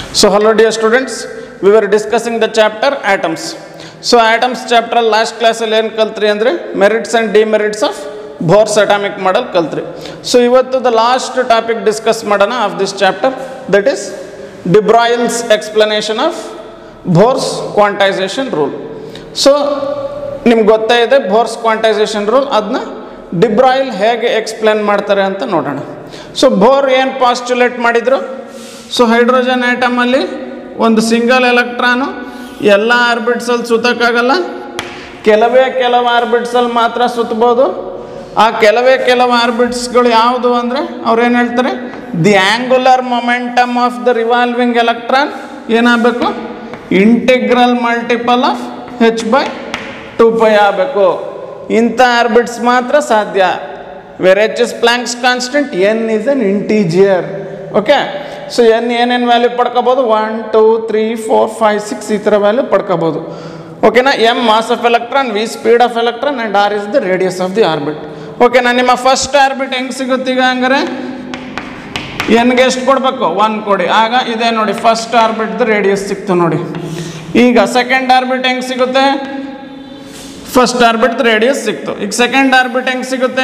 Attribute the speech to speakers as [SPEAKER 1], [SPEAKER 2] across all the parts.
[SPEAKER 1] So hello dear students, we were discussing the chapter atoms. So atoms chapter last class ಅಲ್ಲಿ ಏನು ಕಲ್ತ್ರಿ ಅಂದರೆ merits and demerits of Bohr's atomic model ಕಲ್ತ್ರಿ. So ಇವತ್ತು the last topic discuss ಮಾಡೋಣ of this chapter, that is de Broglie's explanation of Bohr's quantisation rule. So ನಿಮ್ಗೆ ಗೊತ್ತೇ ಇದೆ ಬೋರ್ಸ್ ಕ್ವಾಂಟೈಸೇಷನ್ ರೂಲ್, ಅದನ್ನ ಡಿ ಬ್ರಾಯ್ಲ್ ಹೇಗೆ ಎಕ್ಸ್ಪ್ಲೇನ್ ಮಾಡ್ತಾರೆ ಅಂತ ನೋಡೋಣ. ಸೊ ಬೋರ್ ಏನು ಪಾಸ್ಟ್ಯುಲೇಟ್ ಮಾಡಿದರು? ಸೊ ಹೈಡ್ರೋಜನ್ ಆಟಮಲ್ಲಿ ಒಂದು ಸಿಂಗಲ್ ಎಲೆಕ್ಟ್ರಾನು ಎಲ್ಲ ಆರ್ಬಿಟ್ಸಲ್ಲಿ ಸುತ್ತಕ್ಕಾಗಲ್ಲ, ಕೆಲವು ಆರ್ಬಿಟ್ಸಲ್ಲಿ ಮಾತ್ರ ಸುತ್ತಬೋದು. ಆ ಕೆಲವು ಆರ್ಬಿಟ್ಸ್ಗಳು ಯಾವುದು ಅಂದರೆ ಅವ್ರೇನು ಹೇಳ್ತಾರೆ, the angular momentum of the revolving electron ಏನಾಗಬೇಕು, ಇಂಟಿಗ್ರಲ್ ಮಲ್ಟಿಪಲ್ ಆಫ್ h/2π ಆಗಬೇಕು. ಇಂಥ ಆರ್ಬಿಟ್ಸ್ ಮಾತ್ರ ಸಾಧ್ಯ. Where h is Planck's constant, n is an integer. Okay, so n ಏನೇನು ವ್ಯಾಲ್ಯೂ ಪಡ್ಕೋಬೋದು, 1 2 3 4 5 6 ಈ ಥರ ವ್ಯಾಲ್ಯೂ ಪಡ್ಕೋಬೋದು. ಓಕೆನಾ, m mass of electron, v speed of electron and r is the radius of the orbit. ಓಕೆನಾ, ನಿಮ್ಮ ಫಸ್ಟ್ ಆರ್ಬಿಟ್ ಹೆಂಗೆ ಸಿಗುತ್ತೆ ಈಗ ಹಂಗಾರೆ, ಎನ್ಗೆ ಎಷ್ಟು ಕೊಡಬೇಕು, 1 ಕೊಡಿ. ಆಗ ಇದೆ ನೋಡಿ ಫಸ್ಟ್ ಆರ್ಬಿಟ್ದು ರೇಡಿಯಸ್ ಸಿಕ್ತು ನೋಡಿ. ಈಗ ಸೆಕೆಂಡ್ ಆರ್ಬಿಟ್ ಹೆಂಗೆ ಸಿಗುತ್ತೆ, ಫಸ್ಟ್ ಆರ್ಬಿಟ್ ರೇಡಿಯಸ್ ಸಿಕ್ತು. ಈಗ ಸೆಕೆಂಡ್ ಆರ್ಬಿಟ್ ಹೆಂಗೆ ಸಿಗುತ್ತೆ,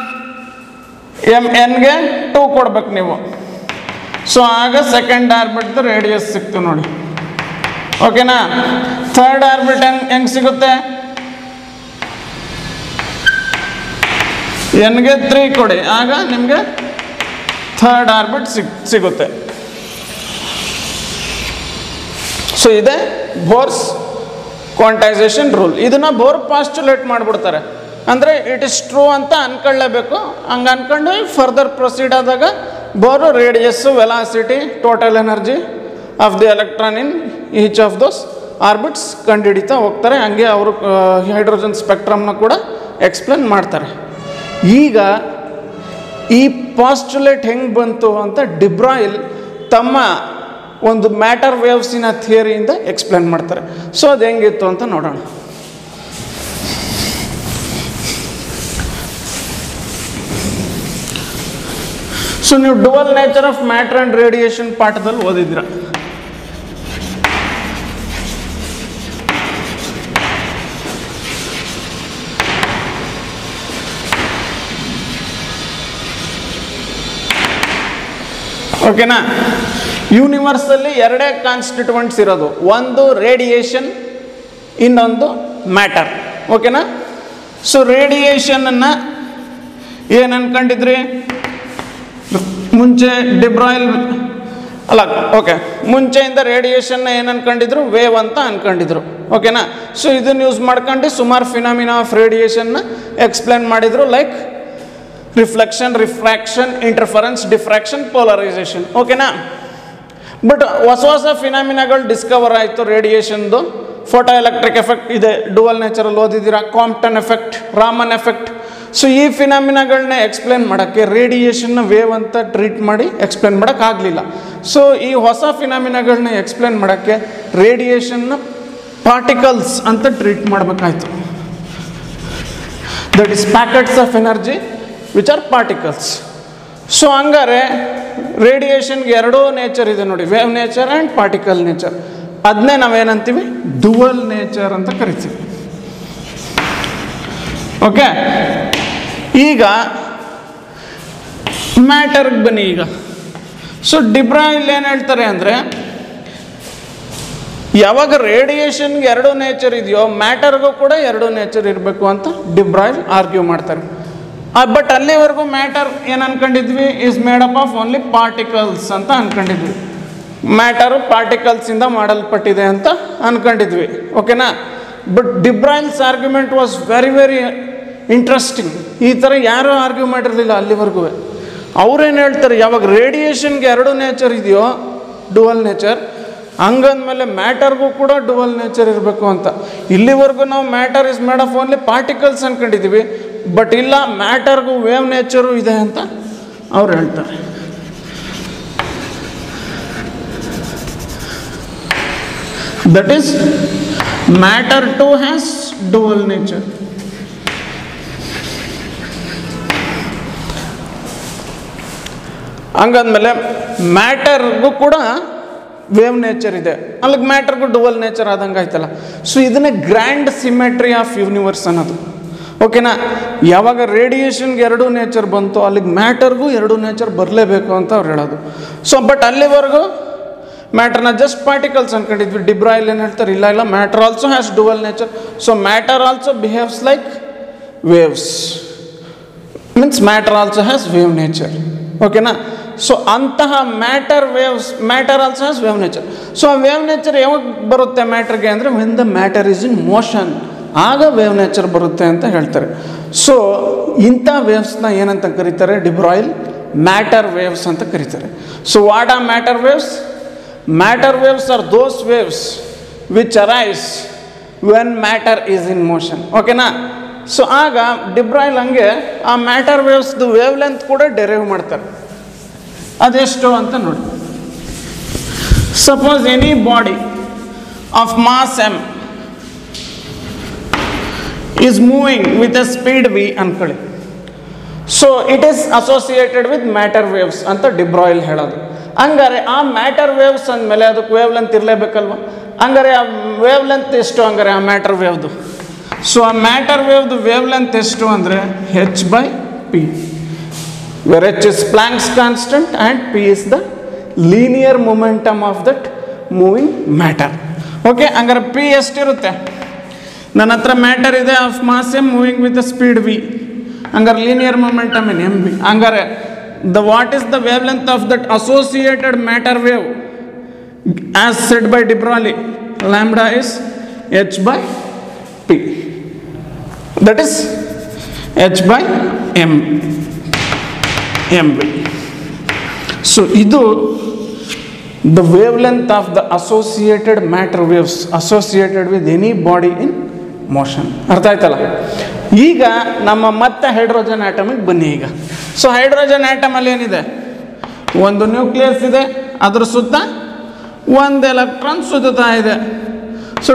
[SPEAKER 1] ಎನ್ಗೆ 2 ಕೊಡ್ಬೇಕು ನೀವು. ಸೊ ಆಗ ಸೆಕೆಂಡ್ ಆರ್ಬಿಟ್ದು ರೇಡಿಯಸ್ ಸಿಕ್ತು ನೋಡಿ. ಓಕೆನಾ, ಥರ್ಡ್ ಆರ್ಬಿಟ್ ಹೆಂಗೆ ಸಿಗುತ್ತೆ, ಎನ್ಗೆ 3 ಕೊಡಿ. ಆಗ ನಿಮಗೆ ಥರ್ಡ್ ಆರ್ಬಿಟ್ ಸಿಗುತ್ತೆ. ಸೊ ಇದೆ ಬೋರ್ಸ್ ಕ್ವಾಂಟೈಸೇಷನ್ ರೂಲ್. ಇದನ್ನು ಬೋರ್ ಪಾಸ್ಟ್ಯುಲೇಟ್ ಮಾಡಿಬಿಡ್ತಾರೆ, ಅಂದರೆ ಇಟ್ ಇಸ್ ಟ್ರೂ ಅಂತ ಅನ್ಕೊಳ್ಳೇಬೇಕು. ಹಂಗೆ ಅನ್ಕೊಂಡು ಫರ್ದರ್ ಪ್ರೊಸೀಡ್ ಆದಾಗ Bohr radius, velocity, total energy of the electron in each of those orbits ಕಂಡುಹಿಡಿತಾ ಹೋಗ್ತಾರೆ. ಹಂಗೆ ಅವರು ಹೈಡ್ರೋಜನ್ ಸ್ಪೆಕ್ಟ್ರಮ್ನ ಕೂಡ ಎಕ್ಸ್ಪ್ಲೇನ್ ಮಾಡ್ತಾರೆ. ಈಗ ಈ ಪಾಸ್ಟ್ಯುಲೇಟ್ ಹೆಂಗೆ ಬಂತು ಅಂತ ಡಿ ಬ್ರಾಯ್ಲ್ ತಮ್ಮ ಒಂದು ಮ್ಯಾಟರ್ ವೇವ್ಸಿನ ಥಿಯರಿಯಿಂದ ಎಕ್ಸ್ಪ್ಲೇನ್ ಮಾಡ್ತಾರೆ. ಸೊ ಅದು ಹೆಂಗಿತ್ತು ಅಂತ ನೋಡೋಣ. ಸೊ ನೀವು dual nature of matter and radiation ಪಾಠದಲ್ಲಿ ಓದಿದ್ದೀರ. ಓಕೆನಾ, ಯೂನಿವರ್ಸಲ್ಲಿ ಎರಡೇ ಕಾನ್ಸ್ಟಿಟ್ಯೂಯೆಂಟ್ಸ್ ಇರೋದು, ಒಂದು ರೇಡಿಯೇಷನ್, ಇನ್ನೊಂದು ಮ್ಯಾಟರ್. ಓಕೆನಾ, ಸೊ ರೇಡಿಯೇಷನನ್ನು ಏನು ಅನ್ಕೊಂಡಿದ್ರಿ ಮುಂಚೆ, ಡಿ ಬ್ರಾಯ್ಲ್ ಅಲ್ಲ, ಓಕೆ, ಮುಂಚೆಯಿಂದ ರೇಡಿಯೇಷನ್ನ ಏನು ಅನ್ಕೊಂಡಿದ್ರು, ವೇವ್ ಅಂತ ಅನ್ಕೊಂಡಿದ್ರು. ಓಕೆನಾ, ಸೊ ಇದನ್ನು ಯೂಸ್ ಮಾಡ್ಕೊಂಡು ಸುಮಾರು ಫಿನಾಮಿನಾ ಆಫ್ ರೇಡಿಯೇಷನ್ನ ಎಕ್ಸ್ಪ್ಲೇನ್ ಮಾಡಿದರು, like reflection, refraction, interference, diffraction, polarisation. ಓಕೆನಾ, ಬಟ್ ಹೊಸ ಫಿನಾಮಿನಾಗಳು ಡಿಸ್ಕವರ್ ಆಯಿತು ರೇಡಿಯೇಷನ್ದು. ಫೋಟೋ ಎಲೆಕ್ಟ್ರಿಕ್ ಎಫೆಕ್ಟ್ ಇದೆ, ಡುವಲ್ ನೇಚರಲ್ಲಿ ಓದಿದ್ದೀರಾ, Compton effect, Raman effect. So ಈ ಫಿನಾಮಿನಾಗಳನ್ನ ಎಕ್ಸ್ಪ್ಲೇನ್ ಮಾಡೋಕ್ಕೆ ರೇಡಿಯೇಷನ್ನ ವೇವ್ ಅಂತ ಟ್ರೀಟ್ ಮಾಡಿ ಎಕ್ಸ್ಪ್ಲೇನ್ ಮಾಡೋಕ್ಕಾಗಲಿಲ್ಲ. ಸೊ ಈ ಹೊಸ ಫಿನಾಮಿನಾಗಳನ್ನ ಎಕ್ಸ್ಪ್ಲೇನ್ ಮಾಡೋಕ್ಕೆ ರೇಡಿಯೇಷನ್ನ ಪಾರ್ಟಿಕಲ್ಸ್ ಅಂತ ಟ್ರೀಟ್ ಮಾಡಬೇಕಾಯ್ತು. That is packets of energy which are particles. So ಹಂಗಾರೆ ರೇಡಿಯೇಷನ್ಗೆ ಎರಡೂ ನೇಚರ್ ಇದೆ ನೋಡಿ, wave nature and particle nature. ಅದನ್ನೇ ನಾವೇನಂತೀವಿ, ಡುವಲ್ ನೇಚರ್ ಅಂತ ಕರಿತೀವಿ. ಓಕೆ, ಈಗ ಮ್ಯಾಟರ್ಗೆ ಬನ್ನಿ. ಈಗ ಸೊ ಡಿ ಬ್ರಾಯ್ಲ್ ಏನು ಹೇಳ್ತಾರೆ ಅಂದರೆ, ಯಾವಾಗ ರೇಡಿಯೇಷನ್ಗೆ ಎರಡೂ ನೇಚರ್ ಇದೆಯೋ ಮ್ಯಾಟರ್ಗೂ ಕೂಡ ಎರಡೂ ನೇಚರ್ ಇರಬೇಕು ಅಂತ ಡಿ ಬ್ರಾಯ್ಲ್ ಆರ್ಗ್ಯೂ ಮಾಡ್ತಾರೆ. ಬಟ್ ಅಲ್ಲಿವರೆಗೂ ಮ್ಯಾಟರ್ ಏನು ಅನ್ಕೊಂಡಿದ್ವಿ, is made up of only particles ಅಂತ ಅನ್ಕೊಂಡಿದ್ವಿ. ಮ್ಯಾಟರು ಪಾರ್ಟಿಕಲ್ಸಿಂದ ಮಾಡಲ್ಪಟ್ಟಿದೆ ಅಂತ ಅನ್ಕೊಂಡಿದ್ವಿ. ಓಕೆನಾ, but de Broglie's argument was very interesting. ಈ ಥರ ಯಾರೂ ಆರ್ಗ್ಯೂ ಮಾಡಿರಲಿಲ್ಲ ಅಲ್ಲಿವರೆಗೂ. ಅವ್ರೇನು ಹೇಳ್ತಾರೆ, ಯಾವಾಗ ರೇಡಿಯೇಷನ್ಗೆ ಎರಡು ನೇಚರ್ ಇದೆಯೋ, ಡುವಲ್ ನೇಚರ್, ಹಂಗಂದಮೇಲೆ ಮ್ಯಾಟರ್ಗೂ ಕೂಡ ಡುವಲ್ ನೇಚರ್ ಇರಬೇಕು ಅಂತ. ಇಲ್ಲಿವರೆಗೂ ನಾವು matter is made of only particles ಅನ್ಕೊಂಡಿದ್ದೀವಿ, ಬಟ್ ಇಲ್ಲ, ಮ್ಯಾಟರ್ಗೂ ವೇವ್ ನೇಚರು ಇದೆ ಅಂತ ಅವ್ರು ಹೇಳ್ತಾರೆ. That is matter too has dual nature. ಹಂಗಂದಮೇಲೆ ಮ್ಯಾಟರ್ಗೂ ಕೂಡ ವೇವ್ ನೇಚರ್ ಇದೆ, ಅಲ್ಲಿಗೆ ಮ್ಯಾಟರ್ಗೂ ಡುವಲ್ ನೇಚರ್ ಆದಂಗೆ ಆಯ್ತಲ್ಲ. ಸೊ ಇದನ್ನೇ ಗ್ರ್ಯಾಂಡ್ ಸಿಮೆಟ್ರಿ ಆಫ್ ಯೂನಿವರ್ಸ್ ಅನ್ನೋದು. ಓಕೆನಾ, ಯಾವಾಗ ರೇಡಿಯೇಷನ್ಗೆ ಎರಡೂ ನೇಚರ್ ಬಂತು ಅಲ್ಲಿಗೆ ಮ್ಯಾಟರ್ಗೂ ಎರಡೂ ನೇಚರ್ ಬರಲೇಬೇಕು ಅಂತ ಅವ್ರು ಹೇಳೋದು. ಸೊ ಬಟ್ ಅಲ್ಲಿವರೆಗೂ ಮ್ಯಾಟರ್ನ ಜಸ್ಟ್ ಪಾರ್ಟಿಕಲ್ಸ್ ಅನ್ಕೊಂಡಿದ್ವಿ. ಡಿಬ್ರಾಯಿಲ್ ಏನು ಹೇಳ್ತಾರೆ, ಇಲ್ಲ ಇಲ್ಲ, matter also has dual nature. So matter also behaves like waves, means matter also has wave nature. ಓಕೆನಾ, ಸೊ ಅಂತಹ matter also has wave nature. So ಆ ವೇವ್ ನೇಚರ್ ಯಾವಾಗ ಬರುತ್ತೆ ಮ್ಯಾಟರ್ಗೆ ಅಂದರೆ when the matter is in motion, ಆಗ wave nature ಬರುತ್ತೆ ಅಂತ ಹೇಳ್ತಾರೆ. ಸೊ ಇಂಥ ವೇವ್ಸ್ನ ಏನಂತ ಕರೀತಾರೆ, ಡಿಬ್ರಾಯಿಲ್ ಮ್ಯಾಟರ್ ವೇವ್ಸ್ ಅಂತ ಕರೀತಾರೆ. So what are matter waves? Matter waves are those waves which arise when matter is in motion. ಓಕೆನಾ, ಸೊ ಆಗ ಡಿಬ್ರಾಯಿಲ್ ಹಂಗೆ ಆ ಮ್ಯಾಟರ್ ವೇವ್ಸ್ದು ವೇವ್ ಲೆಂತ್ ಕೂಡ ಡೆರೈವ್ ಮಾಡ್ತಾರೆ. ಅದೆಷ್ಟು ಅಂತ ನೋಡಿ. Suppose any body of mass m is moving with a speed v ಅನ್ಕೊಳ್ಳಿ. So it is associated with matter waves ಅಂತ ಡಿಬ್ರಾಯಿಲ್ ಹೇಳೋದು. ಹಂಗಾರೆ ಆ ಮ್ಯಾಟರ್ ವೇವ್ಸ್ ಅಂದಮೇಲೆ ಅದಕ್ಕೆ ವೇವ್ ಲೆಂತ್ ಇರಲೇಬೇಕಲ್ವ. ಹಂಗಾರೆ ಆ ವೇವ್ ಲೆಂತ್ ಎಷ್ಟು ಹಂಗಾರೆ ಆ ಮ್ಯಾಟರ್ ವೇವ್ದು? ಸೊ ಆ ಮ್ಯಾಟರ್ ವೇವ್ದು ವೇವ್ ಲೆಂತ್ ಎಷ್ಟು ಅಂದರೆ h/p, where h is Planck's constant and p is the linear momentum of that moving matter. ಓಕೆ, ಹಂಗಾರೆ p ಎಷ್ಟಿರುತ್ತೆ? ನನ್ನ ಹತ್ರ ಮ್ಯಾಟರ್ ಇದೆ of mass m moving with the speed v, ಹಂಗಾರೆ ಲೀನಿಯರ್ ಮೊಮೆಂಟಮ್ ಇನ್ mv. ಹಂಗಾರೆ what is the wavelength of that associated matter wave as said by de Broglie? Lambda is h/p, that is h/mv. So ಇದು the wavelength of the associated matter waves associated with any body in motion. ಅರ್ಥ ಆಯ್ತಲ್ಲ? ಈಗ ನಮ್ಮ ಮತ್ತೆ hydrogen ಆಟಮಿಗೆ ಬನ್ನಿ. ಈಗ so hydrogen ಆಟಮಲ್ಲಿ ಏನಿದೆ, ಒಂದು ನ್ಯೂಕ್ಲಿಯಸ್ ಇದೆ, ಅದ್ರ ಸುತ್ತ ಒಂದು ಎಲೆಕ್ಟ್ರಾನ್ ಸುತ್ತಾ ಇದೆ. ಸೊ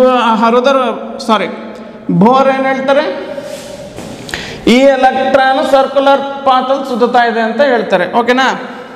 [SPEAKER 1] ಬೋರ್ ಏನು ಹೇಳ್ತಾರೆ, ಈ ಎಲೆಕ್ಟ್ರಾನ್ ಸರ್ಕ್ಯುಲರ್ ಪಾತಲ್ಲಿ ಸುತ್ತಾ ಇದೆ ಅಂತ ಹೇಳ್ತಾರೆ. ಓಕೆನಾ?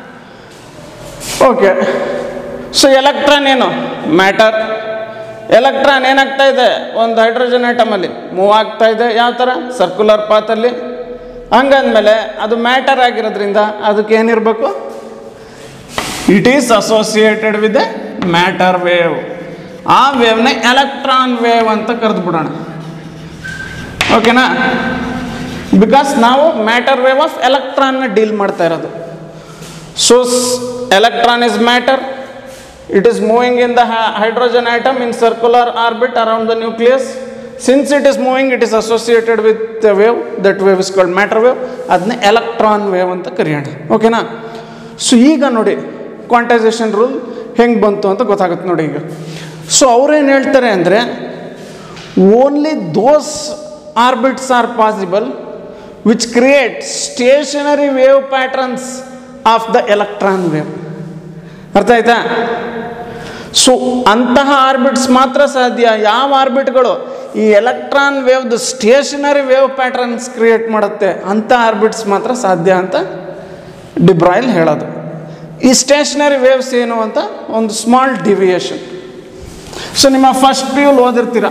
[SPEAKER 1] ಓಕೆ, ಸೊ ಎಲೆಕ್ಟ್ರಾನ್ ಏನು? ಮ್ಯಾಟರ್. ಎಲೆಕ್ಟ್ರಾನ್ ಏನಾಗ್ತಾ ಇದೆ ಒಂದು ಹೈಡ್ರೋಜನ್ ಆಟಮಲ್ಲಿ? ಮೂವ್ ಆಗ್ತಾ ಇದೆ. ಯಾವ ಥರ? ಸರ್ಕ್ಯುಲರ್ ಪಾತಲ್ಲಿ. ಹಂಗಂದಮೇಲೆ ಅದು ಮ್ಯಾಟರ್ ಆಗಿರೋದ್ರಿಂದ ಅದಕ್ಕೆ ಏನಿರಬೇಕು? It is associated with a matter wave. ಆ ವೇವ್ನ ಎಲೆಕ್ಟ್ರಾನ್ ವೇವ್ ಅಂತ ಕರೆದು ಬಿಡೋಣ. ಓಕೆನಾ? ಬಿಕಾಸ್ ನಾವು ಮ್ಯಾಟರ್ ವೇವ್ ಆಫ್ ಎಲೆಕ್ಟ್ರಾನ್ನ ಡೀಲ್ ಮಾಡ್ತಾ ಇರೋದು. So electron is matter. It is moving in the hydrogen atom in circular orbit around the nucleus. Since it is moving, it is associated with the wave. That wave is called matter wave. ಅದನ್ನ electron wave ಅಂತ ಕರೆಯೋಣ. ಓಕೆನಾ? So ಈಗ ನೋಡಿ quantisation rule ಹೆಂಗೆ ಬಂತು ಅಂತ ಗೊತ್ತಾಗುತ್ತೆ ನೋಡಿ. ಈಗ ಸೊ ಅವ್ರೇನು ಹೇಳ್ತಾರೆ ಅಂದರೆ, only those orbits are possible which create stationary wave patterns of the electron wave. ಅರ್ಥ ಆಯ್ತಾ? ಸೊ ಅಂತಹ ಆರ್ಬಿಟ್ಸ್ ಮಾತ್ರ ಸಾಧ್ಯ. ಯಾವ ಆರ್ಬಿಟ್ಗಳು ಈ ಎಲೆಕ್ಟ್ರಾನ್ ವೇವ್ದು ಸ್ಟೇಷನರಿ ವೇವ್ ಪ್ಯಾಟರ್ನ್ಸ್ ಕ್ರಿಯೇಟ್ ಮಾಡುತ್ತೆ, ಅಂಥ ಆರ್ಬಿಟ್ಸ್ ಮಾತ್ರ ಸಾಧ್ಯ ಅಂತ ಡಿಬ್ರಾಯಿಲ್ ಹೇಳೋದು. ಈ ಸ್ಟೇಷನರಿ ವೇವ್ಸ್ ಏನು ಅಂತ ಒಂದು ಸ್ಮಾಲ್ ಡಿವಿಯೇಷನ್. ಸೊ ನಿಮ್ಮ ಫಸ್ಟ್ ಪಿ ಯು ಓದಿರ್ತೀರ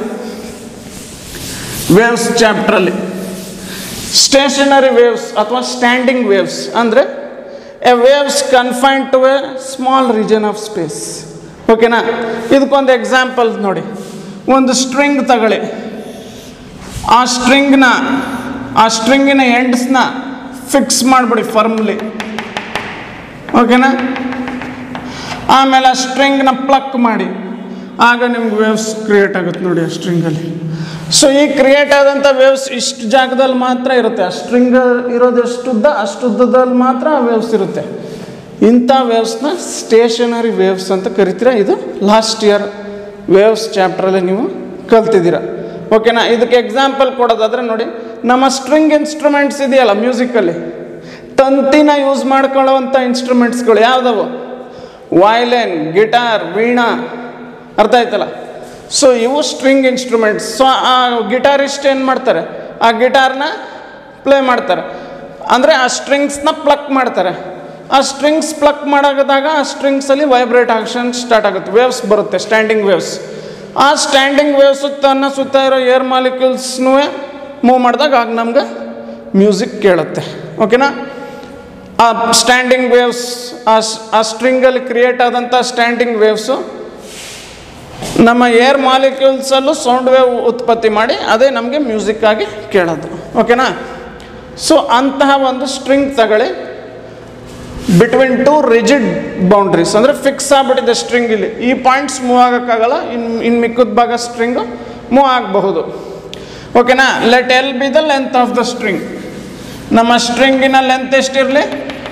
[SPEAKER 1] ವೇವ್ಸ್ ಚಾಪ್ಟ್ರಲ್ಲಿ. ಸ್ಟೇಷನರಿ ವೇವ್ಸ್ ಅಥವಾ ಸ್ಟ್ಯಾಂಡಿಂಗ್ ವೇವ್ಸ್ ಅಂದರೆ a waves confined to a small region of space. ಓಕೆನಾ? ಇದಕ್ಕೊಂದು ಎಕ್ಸಾಂಪಲ್ ನೋಡಿ. ಒಂದು ಸ್ಟ್ರಿಂಗ್ ತಗೊಳ್ಳಿ, ಆ ಸ್ಟ್ರಿಂಗಿನ ಎಂಡ್ಸ್ನ ಫಿಕ್ಸ್ ಮಾಡಿಬಿಡಿ ಫರ್ಮ್ಲಿ. ಓಕೆನಾ? ಆಮೇಲೆ ಆ ಸ್ಟ್ರಿಂಗ್ನ ಪ್ಲಕ್ ಮಾಡಿ, ಆಗ ನಿಮ್ಗೆ ವೇವ್ಸ್ ಕ್ರಿಯೇಟ್ ಆಗುತ್ತೆ ನೋಡಿ ಆ ಸ್ಟ್ರಿಂಗಲ್ಲಿ. ಸೊ ಈ ಕ್ರಿಯೇಟ್ ಆದಂಥ ವೇವ್ಸ್ ಇಷ್ಟು ಜಾಗದಲ್ಲಿ ಮಾತ್ರ ಇರುತ್ತೆ. ಆ ಸ್ಟ್ರಿಂಗ್ ಇರೋದು ಎಷ್ಟುದ್ದ ಅಷ್ಟುದ್ದದಲ್ಲಿ ಮಾತ್ರ ಆ ವೇವ್ಸ್ ಇರುತ್ತೆ. ಇಂಥ ವೇವ್ಸ್ನ ಸ್ಟೇಷನರಿ ವೇವ್ಸ್ ಅಂತ ಕರಿತೀರ. ಇದು ಲಾಸ್ಟ್ ಇಯರ್ ವೇವ್ಸ್ ಚಾಪ್ಟ್ರಲ್ಲಿ ನೀವು ಕಲ್ತಿದ್ದೀರ. ಓಕೆನಾ? ಇದಕ್ಕೆ ಎಕ್ಸಾಂಪಲ್ ಕೊಡೋದಾದರೆ ನೋಡಿ, ನಮ್ಮ ಸ್ಟ್ರಿಂಗ್ ಇನ್ಸ್ಟ್ರೂಮೆಂಟ್ಸ್ ಇದೆಯಲ್ಲ ಮ್ಯೂಸಿಕಲ್ಲಿ, ತಂತಿನ ಯೂಸ್ ಮಾಡ್ಕೊಳ್ಳೋವಂಥ ಇನ್ಸ್ಟ್ರೂಮೆಂಟ್ಸ್ಗಳು ಯಾವುದವು? Violin, guitar, veena. ಅರ್ಥ ಆಯ್ತಲ್ಲ? ಸೊ ಇವು ಸ್ಟ್ರಿಂಗ್ ಇನ್ಸ್ಟ್ರೂಮೆಂಟ್ಸ್. ಸೊ ಆ ಗಿಟಾರಿಸ್ಟ್ ಏನು ಮಾಡ್ತಾರೆ, ಆ ಗಿಟಾರ್ನ ಪ್ಲೇ ಮಾಡ್ತಾರೆ, ಅಂದರೆ ಆ ಸ್ಟ್ರಿಂಗ್ಸ್ನ ಪ್ಲಕ್ ಮಾಡ್ತಾರೆ. ಆ ಸ್ಟ್ರಿಂಗ್ಸ್ ಪ್ಲಕ್ ಮಾಡಾಗದಾಗ ಆ ಸ್ಟ್ರಿಂಗ್ಸಲ್ಲಿ ವೈಬ್ರೇಟ್ ಆಕ್ಷನ್ ಸ್ಟಾರ್ಟ್ ಆಗುತ್ತೆ, ವೇವ್ಸ್ ಬರುತ್ತೆ, ಸ್ಟ್ಯಾಂಡಿಂಗ್ ವೇವ್ಸ್. ಆ ಸ್ಟ್ಯಾಂಡಿಂಗ್ ವೇವ್ಸ್ ತನ್ನ ಸುತ್ತ ಇರೋ ಏರ್ ಮಾಲಿಕ್ಯೂಲ್ಸ್ನೂ ಮೂವ್ ಮಾಡಿದಾಗ ಆಗ ನಮ್ಗೆ ಮ್ಯೂಸಿಕ್ ಕೇಳುತ್ತೆ. ಓಕೆನಾ? ಆ ಸ್ಟ್ಯಾಂಡಿಂಗ್ ವೇವ್ಸ್, ಆ ಸ್ಟ್ರಿಂಗಲ್ಲಿ ಕ್ರಿಯೇಟ್ ಆದಂಥ ಸ್ಟ್ಯಾಂಡಿಂಗ್ ವೇವ್ಸು ನಮ್ಮ ಏರ್ ಮಾಲಿಕ್ಯೂಲ್ಸಲ್ಲೂ ಸೌಂಡ್ ವೇವ್ ಉತ್ಪತ್ತಿ ಮಾಡಿ ಅದೇ ನಮಗೆ ಮ್ಯೂಸಿಕ್ ಆಗಿ ಕೇಳೋದು. ಓಕೆನಾ? ಸೊ ಅಂತಹ ಒಂದು ಸ್ಟ್ರಿಂಗ್ ತಗೊಳ್ಳಿ, ಬಿಟ್ವೀನ್ ಟು ರಿಜಿಡ್ ಬೌಂಡ್ರೀಸ್, ಅಂದರೆ ಫಿಕ್ಸ್ ಆಗಿಬಿಟ್ಟಿದೆ ಸ್ಟ್ರಿಂಗ್. ಇಲ್ಲಿ ಈ ಪಾಯಿಂಟ್ಸ್ ಮೂವ್ ಆಗೋಕ್ಕಾಗಲ್ಲ, ಇನ್ನು ಮಿಕ್ಕದ ಭಾಗ ಸ್ಟ್ರಿಂಗು ಮೂವ್ ಆಗಬಹುದು. ಓಕೆನಾ? Let L be the length of the string. ನಮ್ಮ ಸ್ಟ್ರಿಂಗಿನ ಲೆಂತ್ ಎಷ್ಟಿರಲಿ?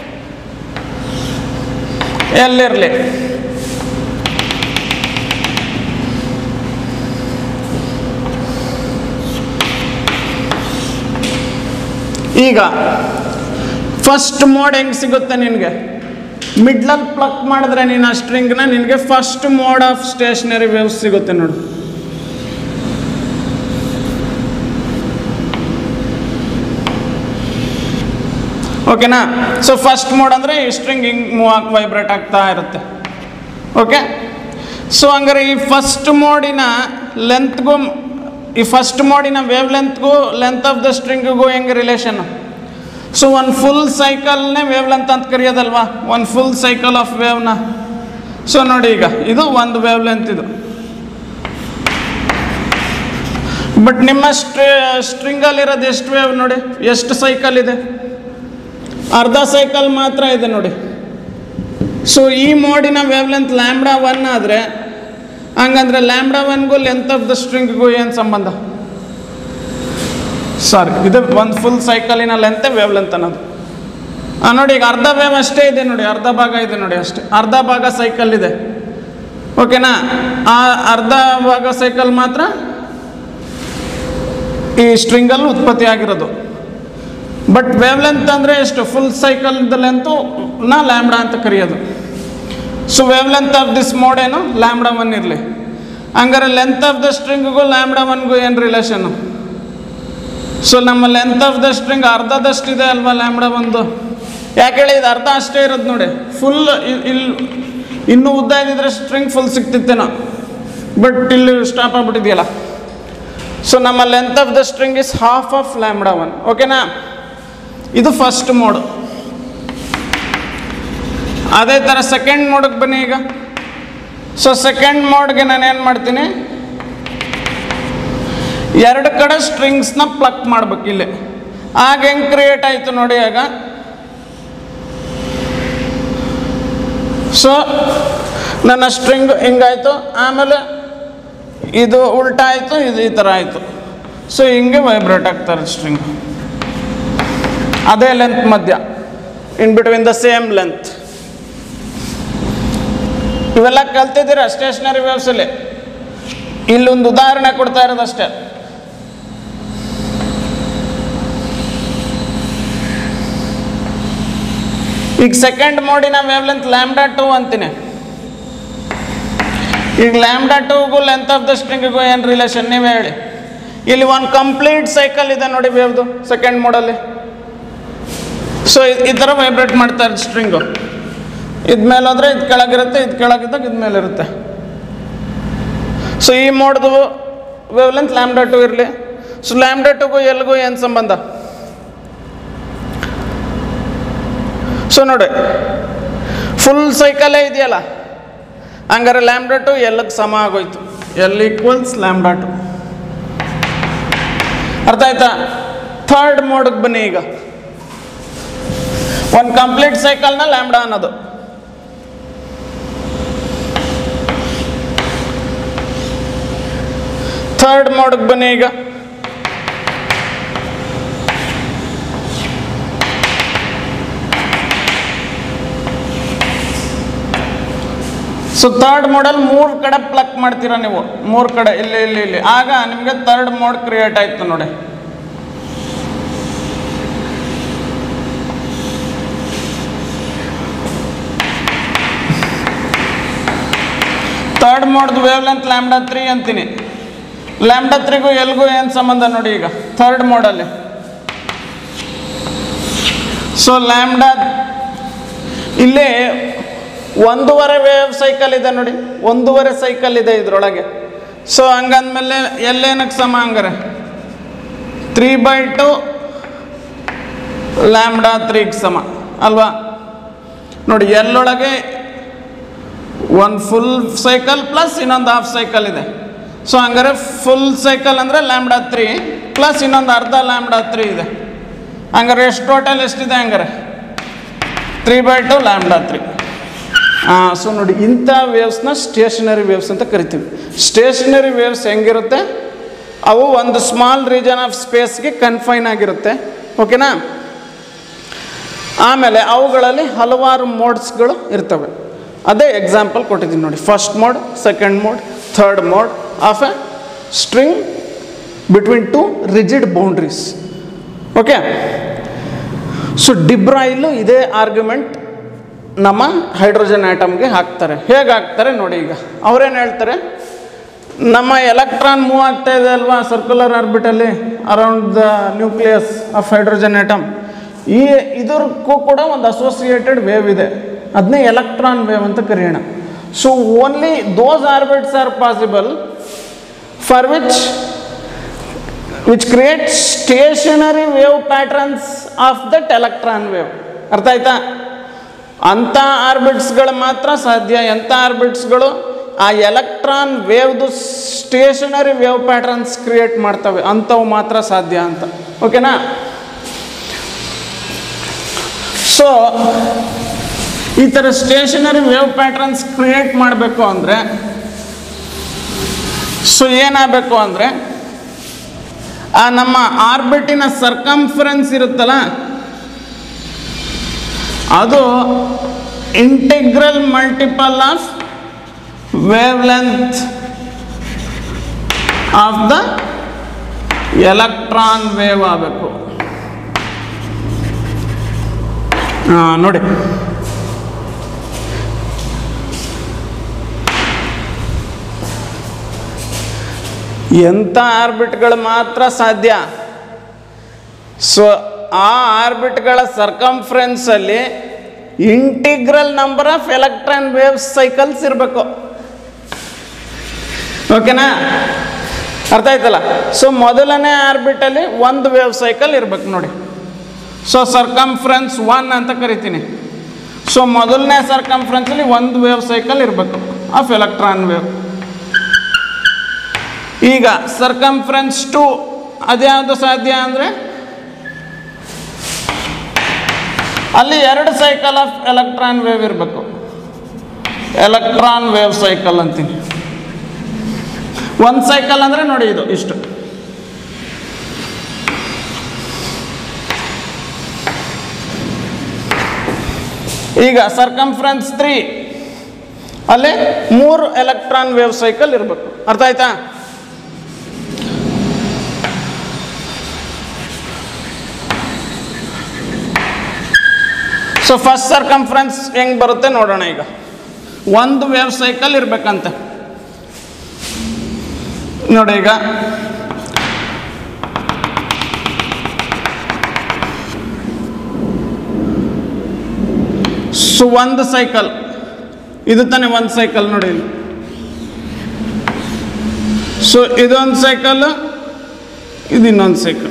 [SPEAKER 1] ಎಲ್ ಇರಲಿ. ಈಗ ಫಸ್ಟ್ ಮೋಡ್ ಹೆಂಗೆ ಸಿಗುತ್ತೆ ನಿನಗೆ? ಮಿಡ್ಲಲ್ಲಿ ಪ್ಲಕ್ ಮಾಡಿದ್ರೆ ನೀನು ಆ ಸ್ಟ್ರಿಂಗ್ನ ನಿನಗೆ first mode of stationary waves ಸಿಗುತ್ತೆ ನೋಡು. ಓಕೆನಾ? ಸೊ ಫಸ್ಟ್ ಮೋಡ್ ಅಂದರೆ ಈ ಸ್ಟ್ರಿಂಗ್ ಹಿಂಗೆ ಮೂವ್ ಆಗಿ ವೈಬ್ರೇಟ್ ಆಗ್ತಾ ಇರುತ್ತೆ. ಓಕೆ? ಸೊ ಹಂಗಾರೆ ಈ ಫಸ್ಟ್ ಮೋಡಿನ ಲೆಂತ್ಗೂ, ಈ ಫಸ್ಟ್ ಮೋಡಿನ ವೇವ್ ಲೆಂತ್ಗೂ ಲೆಂತ್ ಆಫ್ ದ ಸ್ಟ್ರಿಂಗಿಗೂ ಹೆಂಗೆ ರಿಲೇಷನ್? ಸೊ ಒಂದು ಫುಲ್ ಸೈಕಲ್ನೇ ವೇವ್ ಲೆಂತ್ ಅಂತ ಕರೆಯೋದಲ್ವಾ, ಒಂದು ಫುಲ್ ಸೈಕಲ್ ಆಫ್ ವೇವ್ನ. ಸೊ ನೋಡಿ, ಈಗ ಇದು ಒಂದು ವೇವ್ ಲೆಂತ್ ಇದು. ಬಟ್ ನಿಮ್ಮ ಸ್ಟ್ರಿಂಗಲ್ಲಿರೋದು ಎಷ್ಟು ವೇವ್ ನೋಡಿ, ಎಷ್ಟು ಸೈಕಲ್ ಇದೆ? ಅರ್ಧ ಸೈಕಲ್ ಮಾತ್ರ ಇದೆ ನೋಡಿ. ಸೊ ಈ ಮೋಡಿನ ವೇವ್ ಲೆಂತ್ λ1 ಆದರೆ ಹಂಗಂದ್ರೆ λ1ಗೂ ಲೆಂತ್ ಆಫ್ ದ ಸ್ಟ್ರಿಂಗ್ಗೂ ಏನು ಸಂಬಂಧ? ಸಾರಿ, ಇದು ಒಂದು ಫುಲ್ ಸೈಕಲಿನ ಲೆಂತೆ ವೇವ್ ಲೆಂತ್ ಅನ್ನೋದು. ನೋಡಿ, ಈಗ ಅರ್ಧ ವೇವ್ ಅಷ್ಟೇ ಇದೆ ನೋಡಿ, ಅರ್ಧ ಭಾಗ ಇದೆ ನೋಡಿ, ಅಷ್ಟೇ ಅರ್ಧ ಭಾಗ ಸೈಕಲ್ ಇದೆ. ಓಕೆನಾ? ಆ ಅರ್ಧ ಭಾಗ ಸೈಕಲ್ ಮಾತ್ರ ಈ ಸ್ಟ್ರಿಂಗಲ್ಲಿ ಉತ್ಪತ್ತಿ ಆಗಿರೋದು. ಬಟ್ ವೇವ್ ಲೆಂತ್ ಅಂದರೆ ಎಷ್ಟು? ಫುಲ್ ಸೈಕಲ್ದ ಲೆಂತು λ ಅಂತ ಕರೆಯೋದು. So wavelength of this mode ಏನು? λ1 ಇರಲಿ. ಹಂಗಾರೆ ಲೆಂತ್ ಆಫ್ ದ ಸ್ಟ್ರಿಂಗ್ಗೂ λ1ಗೂ ಏನು ರಿಲೇಷನ್ನು? ಸೊ ನಮ್ಮ ಲೆಂತ್ ಆಫ್ ದ ಸ್ಟ್ರಿಂಗ್ ಅರ್ಧದಷ್ಟಿದೆ ಅಲ್ವಾ λ1. ಯಾಕೆ ಹೇಳಿ? ಇದು ಅರ್ಧ ಅಷ್ಟೇ ಇರೋದು ನೋಡಿ. ಫುಲ್ ಇಲ್ಲಿ ಇನ್ನೂ ಉದ್ದ ಇದ್ದಿದ್ರೆ ಸ್ಟ್ರಿಂಗ್ ಫುಲ್ ಸಿಗ್ತಿತ್ತೇನೋ, ಬಟ್ ಇಲ್ಲಿ ಸ್ಟಾಪ್ ಆಗ್ಬಿಟ್ಟಿದೆಯಲ್ಲ. ಸೊ ನಮ್ಮ length of the string is half of λ1. ಓಕೆನಾ? ಇದು ಫಸ್ಟ್ ಮೋಡ್. ಅದೇ ಥರ ಸೆಕೆಂಡ್ ಮೋಡ್ಗೆ ಬನ್ನಿ ಈಗ. ಸೊ ಸೆಕೆಂಡ್ ಮೋಡ್ಗೆ ನಾನು ಏನು ಮಾಡ್ತೀನಿ? ಎರಡು ಕಡೆ ಸ್ಟ್ರಿಂಗ್ಸ್ನ ಪ್ಲಕ್ ಮಾಡ್ಬೇಕು ಇಲ್ಲಿ. ಆಗ ಹೆಂಗೆ ಕ್ರಿಯೇಟ್ ಆಯಿತು ನೋಡಿ. ಆಗ ಸೊ ನನ್ನ ಸ್ಟ್ರಿಂಗ್ ಹಿಂಗಾಯಿತು, ಆಮೇಲೆ ಇದು ಉಲ್ಟಾ ಆಯಿತು, ಇದು ಈ ಥರ ಆಯಿತು. ಸೊ ಹಿಂಗೆ ವೈಬ್ರೇಟ್ ಆಗ್ತಾರೆ ಸ್ಟ್ರಿಂಗ್. ಅದೇ ಲೆಂತ್ ಮಧ್ಯ, in between the same length. ಇವೆಲ್ಲ ಕಲ್ತಿದ್ದೀರ ಸ್ಟೇಷನರಿ ವೇವ್ಸಲ್ಲಿ. ಇಲ್ಲೊಂದು ಉದಾಹರಣೆ ಕೊಡ್ತಾ ಇರೋದಷ್ಟೇ. ಈಗ ಸೆಕೆಂಡ್ ಮೋಡಿನ ವೇವ್ ಲೆಂತ್ λ2 ಅಂತೀನಿ. ಈಗ λ2ಗೂ ಲೆಂತ್ ಆಫ್ ದ ಸ್ಟ್ರಿಂಗಿಗೂ ಏನು ರಿಲೇಷನ್ ನೀವೇ ಹೇಳಿ? ಇಲ್ಲಿ ಒಂದು ಕಂಪ್ಲೀಟ್ ಸೈಕಲ್ ಇದೆ ನೋಡಿ ವೇವ್ದು ಸೆಕೆಂಡ್ ಮೋಡಲ್ಲಿ. ಸೊ ಈ ಥರ ವೈಬ್ರೇಟ್ ಮಾಡ್ತಾರೆ ಸ್ಟ್ರಿಂಗು. ಇದು ಮೇಲೆ ಹೋದರೆ ಇದು ಕೆಳಗಿರುತ್ತೆ, ಇದು ಕೆಳಗಿದ್ದಾಗ ಇದು ಮೇಲೆ ಇರುತ್ತೆ. ಸೊ ಈ ಮೋಡ್ದು ವೇವ್ ಲೆಂತ್ λ2 ಇರಲಿ. ಸೊ λ2ಗೂ ಎಲ್ಗೂ ಏನು ಸಂಬಂಧ? ಸೊ ನೋಡಿ, ಫುಲ್ ಸೈಕಲೇ ಇದೆಯಲ್ಲ, ಹಂಗಾರೆ λ2 ಎಲ್ಲಿಗೆ ಸಮ ಆಗೋಯ್ತು. L equals λ2. ಅರ್ಥ ಆಯ್ತಾ? ಥರ್ಡ್ ಮೋಡ್ಗೆ ಬನ್ನಿ ಈಗ. ಒಂದು ಕಂಪ್ಲೀಟ್ ಸೈಕಲ್ನ λ ಅನ್ನೋದು. ಥರ್ಡ್ ಮೋಡ್ಗೆ ಬನ್ನಿ ಈಗ. ಸೊ ಥರ್ಡ್ ಮೋಡಲ್ಲಿ 3 ಕಡೆ ಪ್ಲಕ್ ಮಾಡ್ತೀರಾ ನೀವು, 3 ಕಡೆ ಇಲ್ಲಿ ಇಲ್ಲಿ ಇಲ್ಲಿ. ಆಗ ನಿಮಗೆ ಥರ್ಡ್ ಮೋಡ್ ಕ್ರಿಯೇಟ್ ಆಯ್ತು ನೋಡಿ. ಥರ್ಡ್ ಮೋಡ್ದು ವೇವ್ ಲೆಂತ್ λ3 ಅಂತೀನಿ. λ3ಗೂ ಎಲ್ಗೂ ಏನು ಸಂಬಂಧ ನೋಡಿ ಈಗ ಥರ್ಡ್ ಮೋಡಲ್ಲಿ. ಸೊ ಇಲ್ಲಿ ಒಂದೂವರೆ ವೇವ್ ಸೈಕಲ್ ಇದೆ ನೋಡಿ, ಒಂದೂವರೆ ಸೈಕಲ್ ಇದೆ ಇದರೊಳಗೆ. ಸೊ ಹಂಗಂದ್ಮೇಲೆ ಎಲ್ಲೇನಕ್ಕೆ ಸಮ ಹಂಗಾರೆ 3/2 λ3 ಸಮ ಅಲ್ವಾ ನೋಡಿ. ಎಲ್ಲೊಳಗೆ ಒಂದು ಫುಲ್ ಸೈಕಲ್ ಪ್ಲಸ್ ಇನ್ನೊಂದು ಹಾಫ್ ಸೈಕಲ್ ಇದೆ. ಸೊ ಹಂಗಾರೆ ಫುಲ್ ಸೈಕಲ್ ಅಂದರೆ λ3 ಪ್ಲಸ್ ಇನ್ನೊಂದು ಅರ್ಧ λ3 ಇದೆ. ಹಂಗಾರೆ ಎಷ್ಟು ಟೋಟಲ್ ಎಷ್ಟಿದೆ ಹಂಗಾರೆ 3/2 λ3. ಸೊ ನೋಡಿ, ಇಂಥ ವೇವ್ಸ್ನ ಸ್ಟೇಷನರಿ ವೇವ್ಸ್ ಅಂತ ಕರಿತೀವಿ. ಸ್ಟೇಷನರಿ ವೇವ್ಸ್ ಹೆಂಗಿರುತ್ತೆ, ಅವು ಒಂದು ಸ್ಮಾಲ್ ರೀಜನ್ ಆಫ್ ಸ್ಪೇಸ್ಗೆ ಕನ್ಫೈನ್ ಆಗಿರುತ್ತೆ. ಓಕೆನಾ. ಆಮೇಲೆ ಅವುಗಳಲ್ಲಿ ಹಲವಾರು ಮೋಡ್ಸ್ಗಳು ಇರ್ತವೆ. ಅದೇ ಎಕ್ಸಾಂಪಲ್ ಕೊಟ್ಟಿದ್ದೀನಿ ನೋಡಿ. First mode, second mode, third mode of a string between two rigid boundaries. Okay. So de Broglie ಇದೇ ಆರ್ಗ್ಯುಮೆಂಟ್ ನಮ್ಮ ಹೈಡ್ರೋಜನ್ ಆಟಮ್ಗೆ ಹಾಕ್ತಾರೆ. ಹೇಗೆ ಹಾಕ್ತಾರೆ ನೋಡಿ. ಈಗ ಅವರೇನು ಹೇಳ್ತಾರೆ, ನಮ್ಮ ಎಲೆಕ್ಟ್ರಾನ್ ಮೂವ್ ಆಗ್ತಾ ಇದೆ ಅಲ್ವಾ ಸರ್ಕ್ಯುಲರ್ ಆರ್ಬಿಟಲ್ಲಿ around the nucleus of hydrogen atom. ಇದಕ್ಕೂ ಕೂಡ ಒಂದು ಅಸೋಸಿಯೇಟೆಡ್ ವೇವ್ ಇದೆ, ಅದನ್ನೇ ಎಲೆಕ್ಟ್ರಾನ್ ವೇವ್ ಅಂತ ಕರೆಯೋಣ. So only those orbits are possible for which create stationary wave patterns of that electron wave. ಅರ್ಥ ಆಯ್ತಾ? ಅಂಥ ಆರ್ಬಿಟ್ಸ್ಗಳು ಮಾತ್ರ ಸಾಧ್ಯ. ಎಂಥ ಆರ್ಬಿಟ್ಸ್ಗಳು ಆ ಎಲೆಕ್ಟ್ರಾನ್ ವೇವ್ದು ಸ್ಟೇಷನರಿ ವೇವ್ ಪ್ಯಾಟ್ರನ್ಸ್ ಕ್ರಿಯೇಟ್ ಮಾಡ್ತವೆ, ಅಂಥವು ಮಾತ್ರ ಸಾಧ್ಯ ಅಂತ. ಓಕೆನಾ. ಸೊ ಈ ಥರ ಸ್ಟೇಷನರಿ ವೇವ್ ಪ್ಯಾಟ್ರನ್ಸ್ ಕ್ರಿಯೇಟ್ ಮಾಡಬೇಕು ಅಂದರೆ ಸೊ ಏನಾಗಬೇಕು ಅಂದರೆ ಆ ನಮ್ಮ ಆರ್ಬಿಟಿನ ಸರ್ಕಂಫರೆನ್ಸ್ ಇರುತ್ತಲ್ಲ, ಅದು integral multiple of wavelength of the electron wave ಆಗಬೇಕು. ನೋಡಿ, ಎಂಥ ಆರ್ಬಿಟ್ಗಳು ಮಾತ್ರ ಸಾಧ್ಯ. ಸೊ ಆ ಆರ್ಬಿಟ್ಗಳ ಸರ್ಕಂಫರೆನ್ಸಲ್ಲಿ integral number of electron wave cycles ಇರಬೇಕು. ಓಕೆನಾ. ಅರ್ಥ ಆಯ್ತಲ್ಲ. ಸೊ ಮೊದಲನೇ ಆರ್ಬಿಟಲ್ಲಿ ಒಂದು ವೇವ್ ಸೈಕಲ್ ಇರಬೇಕು ನೋಡಿ. ಸೊ ಸರ್ಕಂಫರೆನ್ಸ್ 1 ಅಂತ ಕರಿತೀನಿ. ಸೊ ಮೊದಲನೇ ಸರ್ಕಂಫರೆನ್ಸಲ್ಲಿ ಒಂದು ವೇವ್ ಸೈಕಲ್ ಇರಬೇಕು ಆಫ್ ಎಲೆಕ್ಟ್ರಾನ್ ವೇವ್. ಈಗ ಸರ್ಕಂಫರೆನ್ಸ್ 2 ಅದ್ಯಾವುದು ಸಾಧ್ಯ ಅಂದರೆ ಅಲ್ಲಿ 2 ಸೈಕಲ್ ಆಫ್ ಎಲೆಕ್ಟ್ರಾನ್ ವೇವ್ ಇರಬೇಕು. ಎಲೆಕ್ಟ್ರಾನ್ ವೇವ್ ಸೈಕಲ್ ಅಂತೀನಿ. ಒಂದು ಸೈಕಲ್ ಅಂದರೆ ನೋಡಿ ಇದು ಇಷ್ಟು. ಈಗ ಸರ್ಕಂಫರೆನ್ಸ್ 3 ಅಲ್ಲಿ 3 ಎಲೆಕ್ಟ್ರಾನ್ ವೇವ್ ಸೈಕಲ್ ಇರಬೇಕು. ಅರ್ಥ ಆಯ್ತಾ? ಸೊ ಫಸ್ಟ್ ಸರ್ಕಂಫರೆನ್ಸ್ ಹೆಂಗೆ ಬರುತ್ತೆ ನೋಡೋಣ. ಈಗ ಒಂದು ವೇವ್ ಸೈಕಲ್ ಇರಬೇಕಂತೆ ನೋಡಿ. ಈಗ ಸೊ ಒಂದು ಸೈಕಲ್ ಇದು ತಾನೇ ಒಂದು ಸೈಕಲ್ ನೋಡಿ. ಸೊ ಇದೊಂದು ಸೈಕಲ್, ಇದು ಇನ್ನೊಂದು ಸೈಕಲ್